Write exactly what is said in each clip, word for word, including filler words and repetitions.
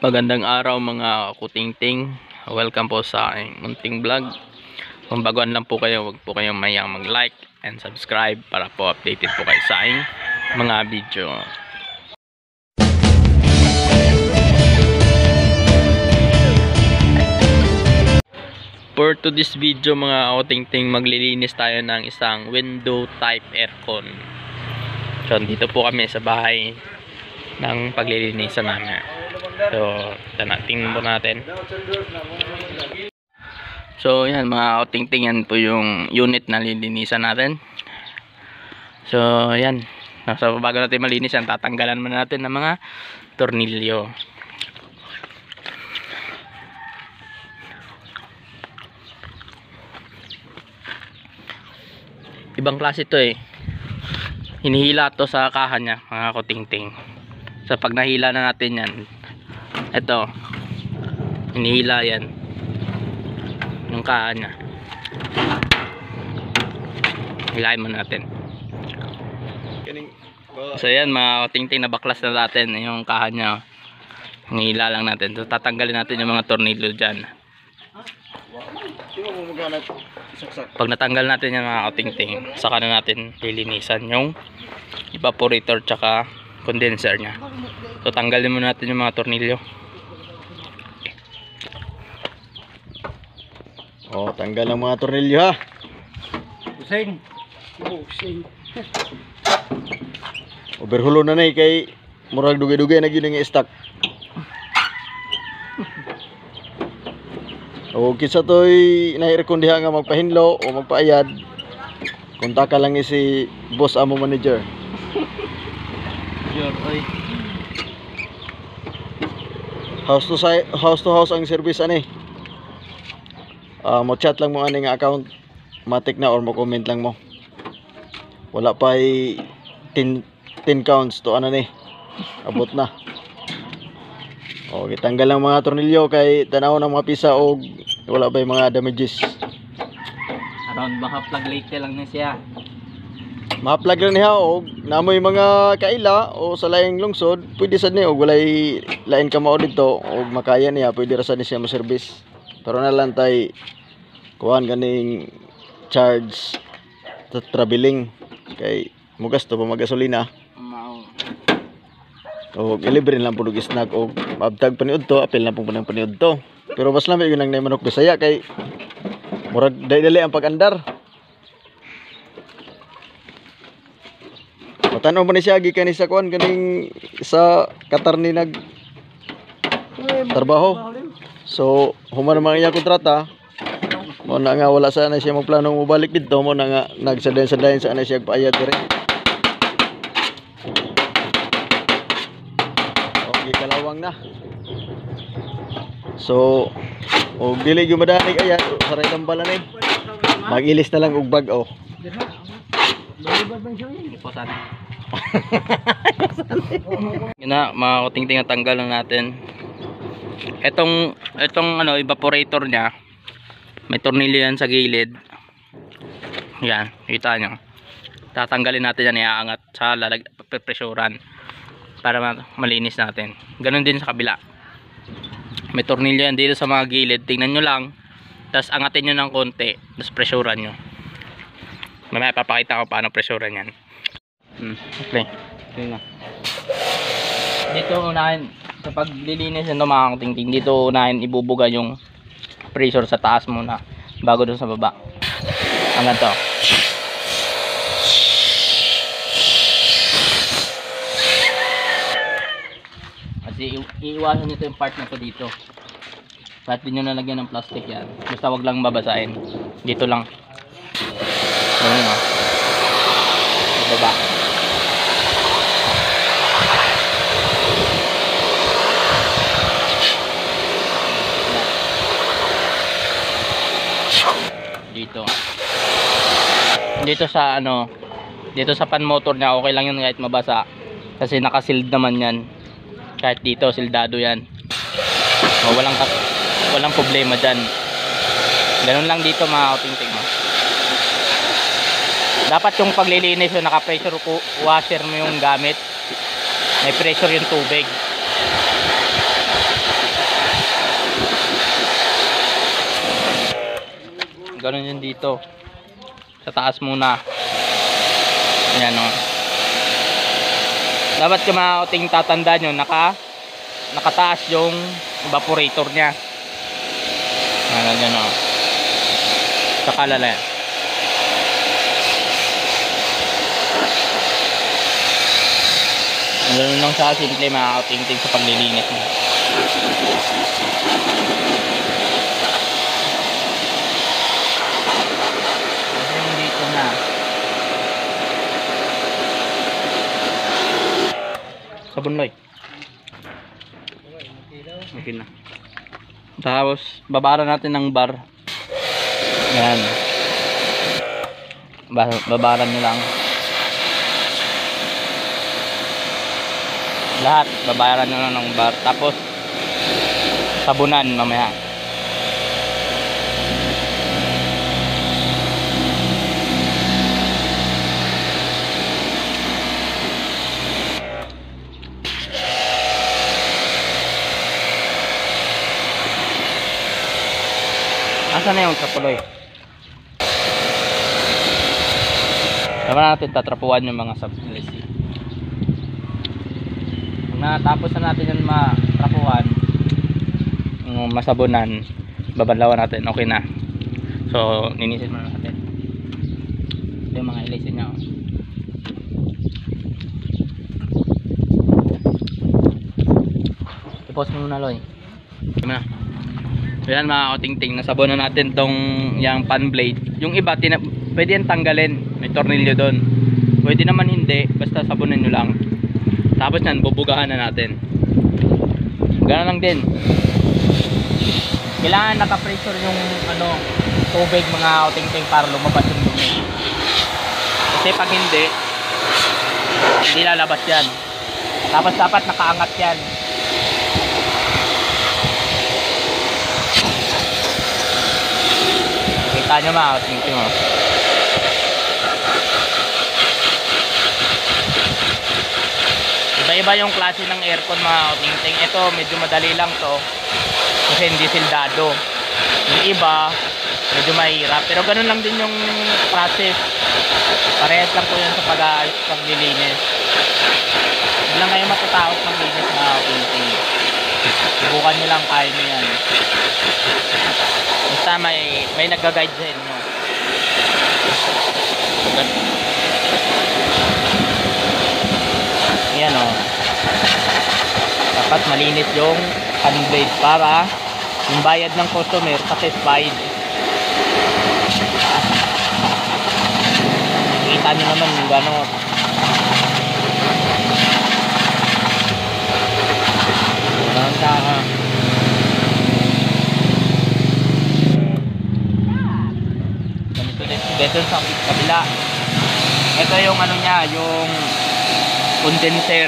Magandang araw mga kutingting. Welcome po sa aking munting vlog. Kung baguhan lang po kayo, huwag po kayong mayang mag-like and subscribe para po updated po kayo sa aking mga video. For to this video mga kutingting, maglilinis tayo ng isang window type aircon. So dito po kami sa bahay ng paglilinisan namin. So, tingnan po natin. So, yan mga kautingting, yan po yung unit na lilinisan natin. So, yan. So, bago natin malinis yan, tatanggalan muna natin ng mga tornilyo. Ibang klase ito eh. Hinihila to sa kaha niya, mga kautingting. So, pag nahila na natin yan, ito, hinihila yan yung kaha niya. Hilahin mo natin. So yan mga katingting, na baklas na natin yung kaha niya. Hinihila lang natin. So tatanggalin natin yung mga tornilyo dyan. Pag natanggal natin yung mga katingting, saka na natin lilinisan yung evaporator tsaka condenser niya. So tanggalin muna natin yung mga tornilyo. Oh, tanggal ang mga tornilyo ha. Using. Using. Overhulo na na eh, kay murag dugay-dugay na gyud nga stock. O kisa toy na-aircon diha nga magpahinlo o magpaayad, kontak ka lang si boss amo manager. Sure, oy. House to side, house to house ang service ani. Uh, mo chat lang mo ani nga account, matik na or mo comment lang mo. Wala pa ay ten counts to ano ni. Abot na. O gitanggal lang mga tornilyo kay tanaw ng mga pisa o wala pa yung mga damages. Around baka plug late lang na siya. Ma-plug lang niya o namoy mga kaila o sa laing lungsod, pwede sad ni og walay lain ka mao dito o makaya niya, pwede ra sad ni siya mo service. Pero na lang tay kuhan ganing charge sa traveling kay mo gasto pa magasolina. Mao. O libre lang pud og snack o abtag paniud to, apil na pud panang paniud to. Pero mas lamay yun ang manok Bisaya kay murag dali ang pag-andar. Matanaw mo ni siya gikan ni sa kuan ganing sa Qatar ni nag trabaho. So, human naman iya kontrata. Mo na nga wala sana siya mo planong mobalik dito, mo na nga nagsadayon-sadayon sa ana siya paayad dire. Okay, kalawang na. So, og dili gyud madanig ayat, saray tambalan ni. Magilis na lang og bag oh. Iposan. Yun na, mga kutingting, tanggal lang natin. Etong, etong ano, evaporator niya, may tornilyo yan sa gilid. Yan, kita nyo. Tatanggalin natin yan, iaangat sa lalag, presyuran para malinis natin. Ganon din sa kabila. May tornilyo yan dito sa mga gilid. Tingnan nyo lang, tapos angatin nyo ng konti, tapos presyuran nyo. Mamaya papakita ko paano presyuran yan. Hmm, okay. Okay na. Dito unahin sa paglilinis ng mga katingting, dito unahin ibubuga yung pressure sa taas muna bago dun sa baba. Hanggang to. Kasi iiwasan nito yung part na to dito. Kahit din nyo nalagyan ng plastic yan, basta wag lang babasahin. Dito lang. Ayun o. Sa baba. Dito dito sa ano, dito sa pan motor niya okay lang yun kahit mabasa kasi naka-sealed naman yan. Kahit dito sildado yan, o, walang walang problema dyan. Ganun lang dito mga kautingting. Dapat yung paglilinis yung naka-pressure washer mo yung gamit, may pressure yung tubig. Ganun yun dito. Sa taas muna. Ayan o. Dapat ka mga kauting tatanda nyo, naka, nakataas yung evaporator nya. Ayan, ganyan o. Saka lala. Ganun lang sa simple mga kauting sa paglilinis mo. Dito na. Sabon loy. Okay na. Tapos babara natin ng bar. Yan. Babaran nyo lang. Lahat babayaran nyo lang ng bar. Tapos sabunan mamaya. Asan na yung trapuloy? Tama natin tatrapuan yung mga subspace. Kung natapos na natin yung matrapuan, yung masabunan, babalawan natin, okay na. So ninisin muna natin. Ito yung mga ilisin niya. I-pause mo muna loy. Tama na. Ayan mga kauting-ting, nasabon na natin tong yung pan blade. Yung iba, tina pwede yan tanggalin. May tornilyo doon. Pwede naman hindi, basta sabunin nyo lang. Tapos yan, bubugahan na natin. Gano'n lang din. Kailangan naka-pressure yung ano, tubig mga kauting-ting para lumabas yung dumi. Kasi pag hindi, hindi lalabas yan. Tapos dapat nakaangat yan. Kita nyo mga kauting-ting mo. Iba-iba yung klase ng aircon mga kauting-ting. Ito medyo madali lang to kasi hindi sildado. Yung iba medyo mahirap, pero ganun lang din yung process. Parehas lang po yun sa pag paglilinis. Hindi lang kayo matatakot maglinis mga kauting-ting. Subukan nyo lang, kaya nyo yan. Basta may, may nag-guide sa inyo. Ayan o. Dapat malinis yung hand blade para yung bayad ng customer satisfied. Kita nyo naman yung gano'n. Gano'n ka ha. Dito sa kabila, ito yung ano niya, yung condenser.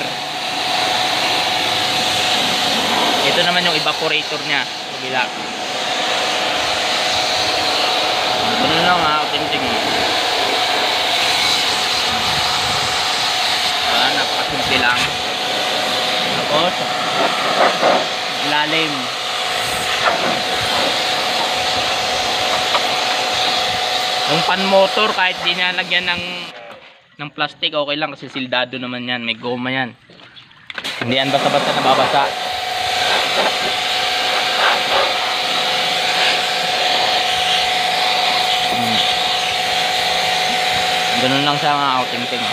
Ito naman yung evaporator niya kabila. Ito na lang ha, kauting-ting. Wala, napakasimple lang. Tapos ilalim. Yung pan motor, kahit di na lagyan ng ng plastic, okay lang kasi sildado naman yan, may goma yan. Hindi yan basta-basta nababasa. Hmm. Ganun lang sa mga outing-ting.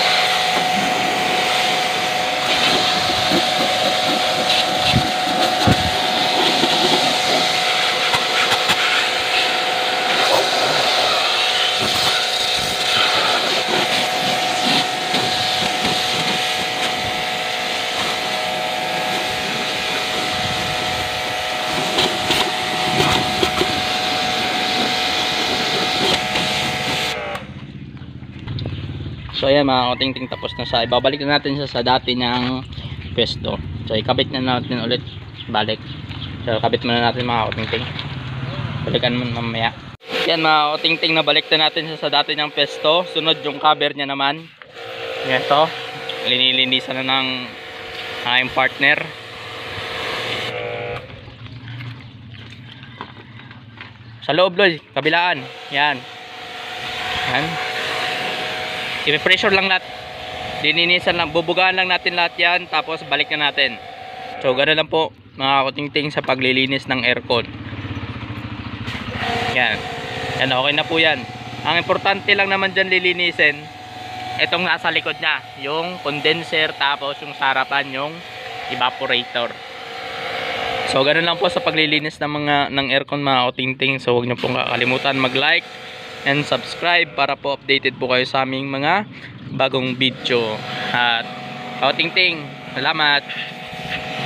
So ayan mga kauting-ting, tapos na siya. Ibabalik na natin siya sa dati niyang pwesto. So ikabit na natin ulit. Balik. So kabit muna natin mga kauting-ting. Balikan mo mamaya. Yan mga kauting-ting, nabalik na natin siya sa dati niyang pwesto. Sunod yung cover niya naman. Yan to. Linilinisan na ng aking partner. Sa loob, Loy. Kabilaan. Yan. Yan. I-pressure lang natin. Lininisan lang. Bubugaan lang natin lahat yan. Tapos balik na natin. So, gano'n lang po mga kutingting sa paglilinis ng aircon. Yan. Yan, okay na po yan. Ang importante lang naman dyan lilinisin, itong nasa likod niya, yung condenser, tapos yung sarapan, yung evaporator. So, ganun lang po sa paglilinis ng mga ng aircon mga kutingting. So, huwag niyo pong kakalimutan mag-like and subscribe para po updated po kayo sa aming mga bagong video. At kutingting, salamat!